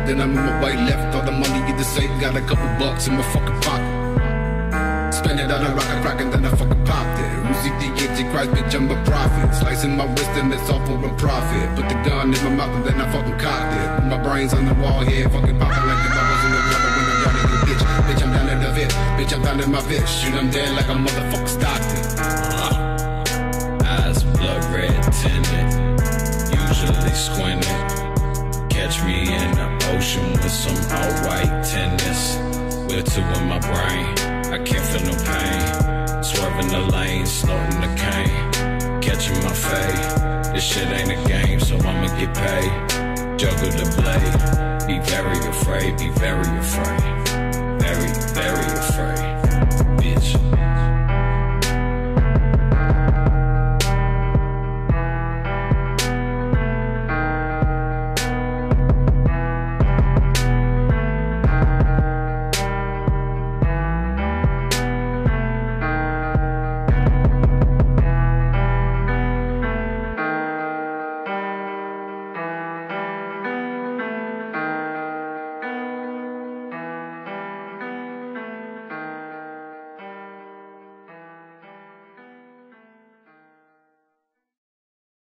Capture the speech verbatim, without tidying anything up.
then I'm on my way left. All the money in the safe, got a couple bucks in my fucking pocket. Spend it on a rocket rock and then I fucking popped it. Uzi the Antichrist, bitch, I'm a prophet. Slicing my wrist and it's all for a profit. Put the gun in my mouth and then I fucking cocked it. Put my brains on the wall here, fucking popping like the bubbles in the water when I'm down in the ditch. Bitch, I'm down in the vid, bitch, I'm down in my bitch. Shoot, I'm dead like a motherfucker Stockton. uh, Eyes blood red tinted, usually squinted. Catch me in the ocean with some all-white tennis. We're two in my brain, I can't feel no pain. Swerving the lane, snorting the cane. Catching my fade, this shit ain't a game, so I'ma get paid. Juggle the blade, be very afraid, be very afraid. Very, very afraid.